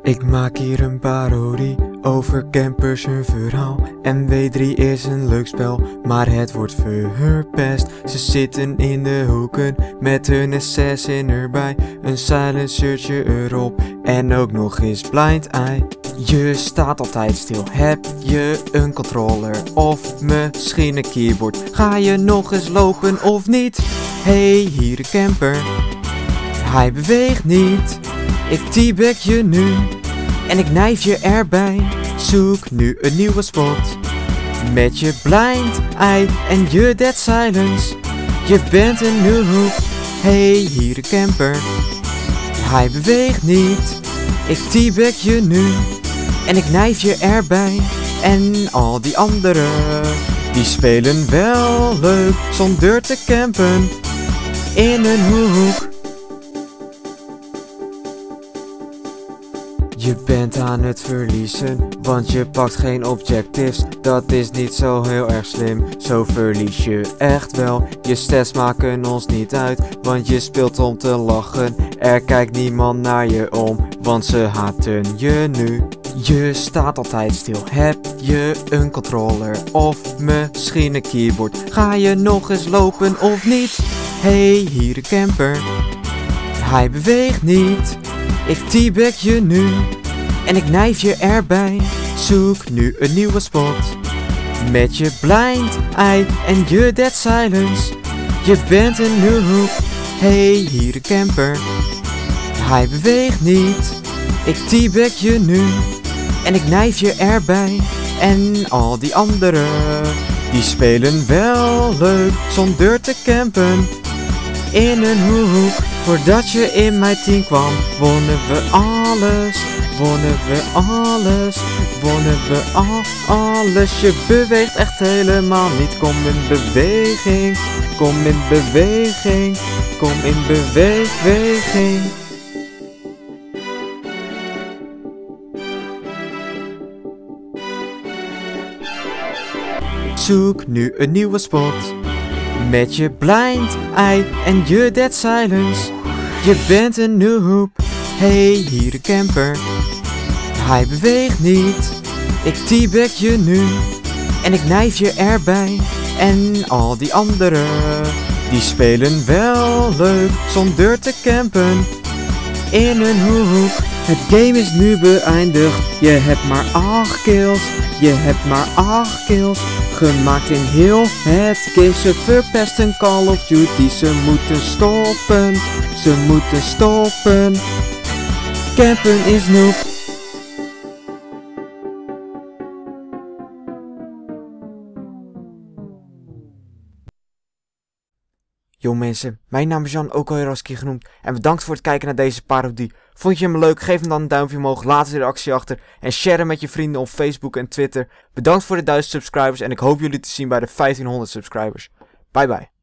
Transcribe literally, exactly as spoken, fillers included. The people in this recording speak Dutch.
Ik maak hier een parodie over campers hun verhaal. M W drie is een leuk spel, maar het wordt verpest. Ze zitten in de hoeken met hun assassin erbij, een silencertje erop en ook nog eens blind eye. Je staat altijd stil, heb je een controller of misschien een keyboard? Ga je nog eens lopen of niet? Hey, hier een camper, hij beweegt niet. Ik teabag je nu en ik knijf je erbij. Zoek nu een nieuwe spot met je blind eye en je dead silence. Je bent een noob. Hey, hier een camper, hij beweegt niet. Ik teabag je nu en ik knijf je erbij. En al die anderen, die spelen wel leuk zonder te campen in een hoek. Je bent aan het verliezen, want je pakt geen objectives. Dat is niet zo heel erg slim, zo verlies je echt wel. Je stats maken ons niet uit, want je speelt om te lachen. Er kijkt niemand naar je om, want ze haten je nu. Je staat altijd stil, heb je een controller of misschien een keyboard? Ga je nog eens lopen of niet? Hey, hier een camper, hij beweegt niet. Ik teabag je nu en ik knijf je erbij. Zoek nu een nieuwe spot met je blind eye en je dead silence. Je bent een noob. Hey, hier een camper, hij beweegt niet. Ik teabag je nu en ik knijf je erbij. En al die anderen, die spelen wel leuk zonder te campen in een hoek. Voordat je in mijn team kwam, wonnen we alles, wonnen we alles, wonnen we al alles. Je beweegt echt helemaal niet, kom in beweging, kom in beweging, kom in beweging. Zoek nu een nieuwe spot met je blind eye en je dead silence. Je bent een noob. Hey, hier een camper, hij beweegt niet. Ik teabag je nu en ik knijf je erbij. En al die anderen, die spelen wel leuk zonder te campen in een hoek. Het game is nu beëindigd, je hebt maar acht kills. Je hebt maar acht kills gemaakt in heel het game. Ze verpesten Call of Duty, ze moeten stoppen. Ze moeten stoppen. Campen is noob. Yo mensen, mijn naam is Jan, ook al Heraski genoemd, en bedankt voor het kijken naar deze parodie. Vond je hem leuk? Geef hem dan een duimpje omhoog, laat een reactie achter en share hem met je vrienden op Facebook en Twitter. Bedankt voor de duizend subscribers en ik hoop jullie te zien bij de vijftienhonderd subscribers. Bye bye.